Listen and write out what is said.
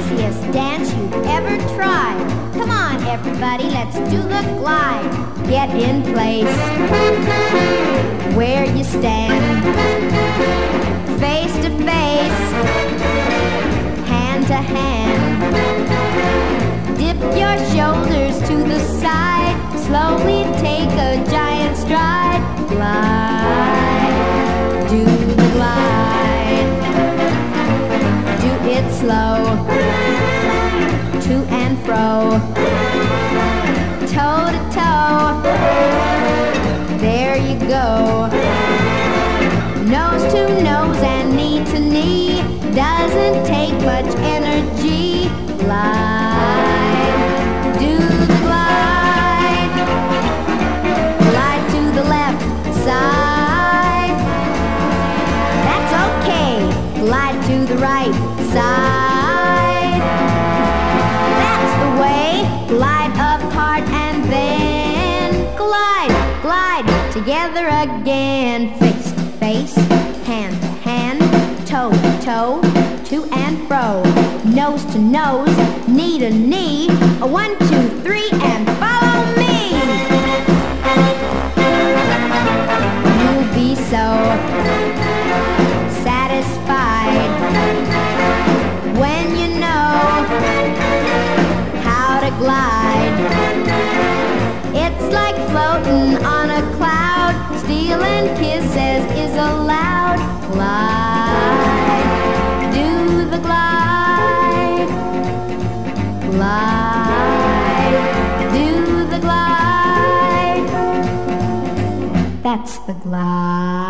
easiest dance you've ever tried. Come on, everybody, let's do the glide. Get in place where you stand, face to face, hand to hand. Dip your shoulders to the side, slowly take a giant stride. Glide, do the glide. Do it slow, to and fro, toe to toe. There you go. Nose to nose and knee to knee. Doesn't take much energy. Glide, do the glide. Glide to the left side. That's okay. Glide to the right side. That's the way. Glide apart and then glide, glide together again. Face to face, hand to hand, toe to toe, to and fro, nose to nose, knee to knee. A 1, 2, 3, and follow me. You'll be so satisfied when you know how to glide. It's like floating on a cloud. Stealing kisses is allowed. Glide, do the glide. Glide, do the glide. That's the glide.